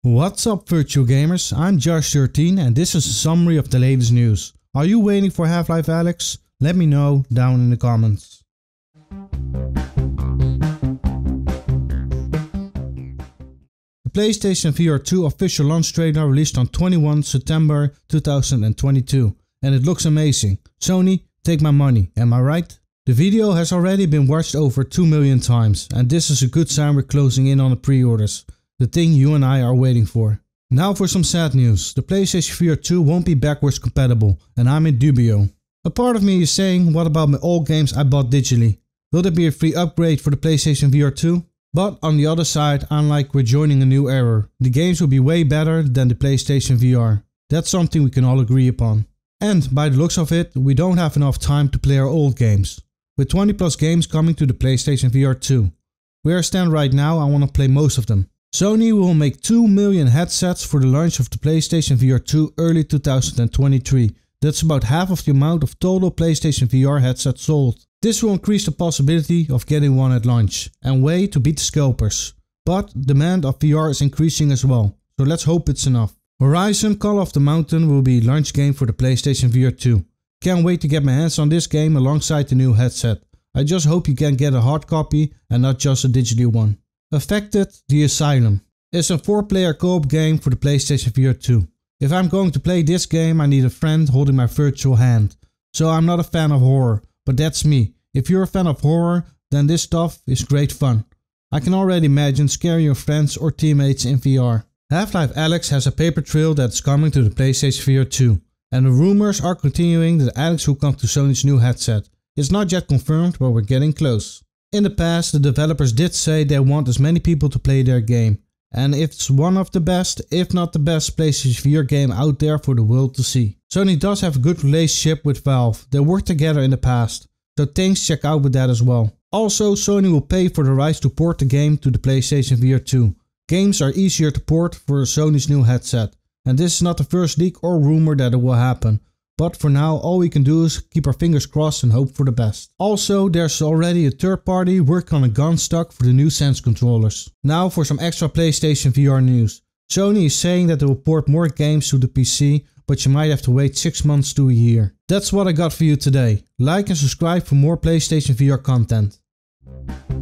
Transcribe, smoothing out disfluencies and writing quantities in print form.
What's up, virtual gamers? I'm Josh13 and this is a summary of the latest news. Are you waiting for Half-Life Alyx? Let me know down in the comments. The PlayStation VR 2 official launch trailer released on 21 September 2022 and it looks amazing. Sony, take my money, am I right? The video has already been watched over 2 million times and this is a good sign we're closing in on the pre-orders. The thing you and I are waiting for. Now for some sad news. The PlayStation VR 2 won't be backwards compatible and I'm in dubio. A part of me is saying, what about my old games I bought digitally? Will there be a free upgrade for the PlayStation VR 2? But on the other side, I'm like we're joining a new era. The games will be way better than the PlayStation VR. That's something we can all agree upon. And by the looks of it, we don't have enough time to play our old games. With 20 plus games coming to the PlayStation VR 2. Where I stand right now, I want to play most of them. Sony will make 2 million headsets for the launch of the PlayStation VR 2 early 2023. That's about half of the amount of total PlayStation VR headsets sold. This will increase the possibility of getting one at launch and way to beat the scalpers. But demand of VR is increasing as well, so let's hope it's enough. Horizon Call of the Mountain will be launch game for the PlayStation VR 2. Can't wait to get my hands on this game alongside the new headset. I just hope you can get a hard copy and not just a digital one. Affected: The Asylum. It's a 4-player co-op game for the PlayStation VR 2. If I'm going to play this game, I need a friend holding my virtual hand. So I'm not a fan of horror, but that's me. If you're a fan of horror, then this stuff is great fun. I can already imagine scaring your friends or teammates in VR. Half-Life Alyx has a paper trail that's coming to the PlayStation VR 2. And the rumors are continuing that Alyx will come to Sony's new headset. It's not yet confirmed, but we're getting close. In the past, the developers did say they want as many people to play their game. And it's one of the best, if not the best PlayStation VR game out there for the world to see. Sony does have a good relationship with Valve. They worked together in the past. So things check out with that as well. Also, Sony will pay for the rights to port the game to the PlayStation VR 2. Games are easier to port for Sony's new headset. And this is not the first leak or rumor that it will happen. But for now, all we can do is keep our fingers crossed and hope for the best. Also, there's already a third party working on a gun stock for the new Sense controllers. Now for some extra PlayStation VR news. Sony is saying that they will port more games to the PC, but you might have to wait 6 months to a year. That's what I got for you today. Like and subscribe for more PlayStation VR content.